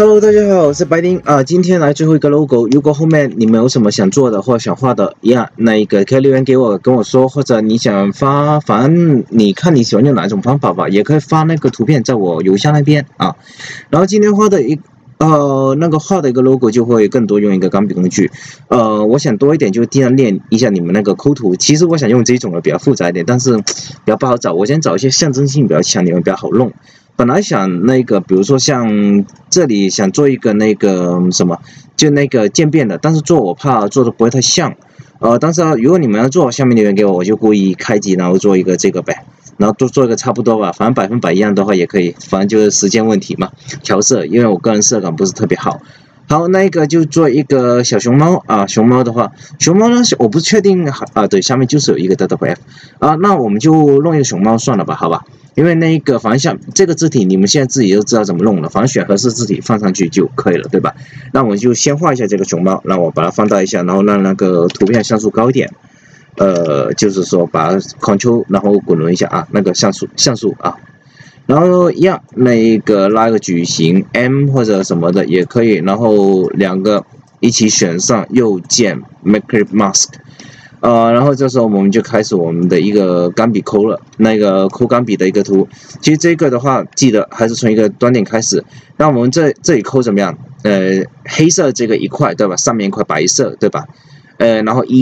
Hello， 大家好，我是白丁啊。今天来最后一个 logo， 如果后面你们有什么想做的或想画的那个可以留言给我，跟我说，或者你想发，反正你看你喜欢用哪种方法吧，也可以发那个图片在我邮箱那边啊。然后今天画的画的一个 logo 就会更多用一个钢笔工具，我想多一点就尽量练一下你们那个抠图。其实我想用这种的比较复杂一点，但是比较不好找。我先找一些象征性比较强，你们比较好弄。本来想比如说像这里想做一个就那个渐变的，但是我怕做的不会太像。但是如果你们要做，下面留言给我，我就故意开机，然后做一个这个呗。然后做一个差不多吧，反正100%一样的话也可以，反正就是时间问题嘛。调色，因为我个人色感不是特别好。好，那个就做一个小熊猫啊。熊猫呢，我不确定啊。对，下面就是有一个 WF 啊，那我们就弄一个熊猫算了吧，好吧？因为反正像这个字体，你们现在自己都知道怎么弄了，反正选合适字体放上去就可以了，对吧？那我就先画一下这个熊猫，让我把它放大一下，然后让那个图片像素高一点。就是说把 Ctrl 然后滚轮一下啊，那个像素啊，然后一样拉个矩形 M 或者什么的也可以，然后两个一起选上右键 Make it Mask， 然后这时候我们就开始我们的一个钢笔抠了，抠钢笔的一个图。其实这个的话，记得还是从一个端点开始。那我们这里抠怎么样？黑色这个一块对吧？上面一块白色对吧？然后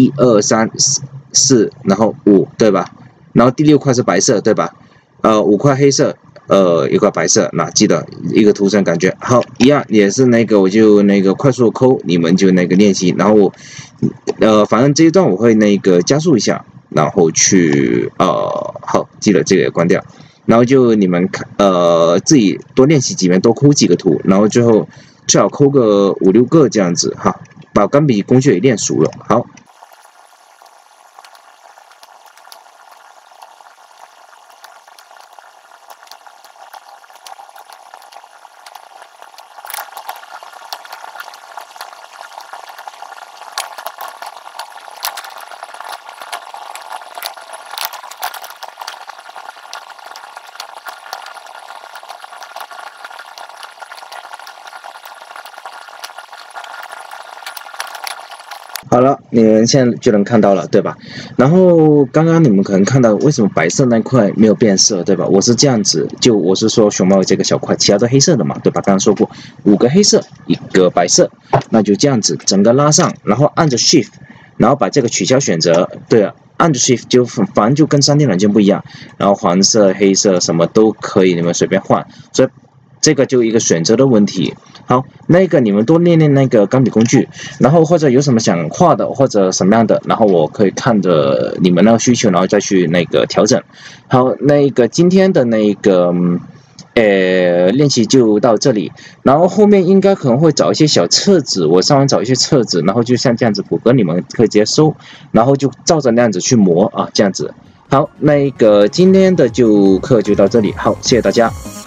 1、2、3、4，然后5，对吧？然后第6块是白色，对吧？5块黑色，1块白色，那记得一个图层感觉好，一样也是我就快速抠，你们就练习，然后反正这一段我会加速一下，然后去好，记得这个也关掉，然后就你们自己多练习几遍，多抠几个图，然后最后最好抠个5、6个这样子哈。把钢笔工具也练熟了，好。好了，你们现在就能看到了，对吧？然后刚刚你们可能看到为什么白色那块没有变色，对吧？我是这样子，我是说熊猫这个小块，其他都黑色的嘛，对吧？刚刚说过5个黑色，1个白色，那就这样子整个拉上，然后按着 Shift， 然后把这个取消选择，对了，按着 Shift 就反正就跟3D 软件不一样，然后黄色、黑色什么都可以，你们随便换，所以这个就一个选择的问题。好，你们多练练钢笔工具，然后或者有什么想画的或者什么样的，然后我可以看着你们的需求，然后再去调整。好，今天的练习就到这里，然后后面应该可能会找一些小册子，我上网找一些册子，然后就像这样子，谷歌你们可以直接搜，然后就照着那样子去磨啊，这样子。好，今天的课就到这里，好，谢谢大家。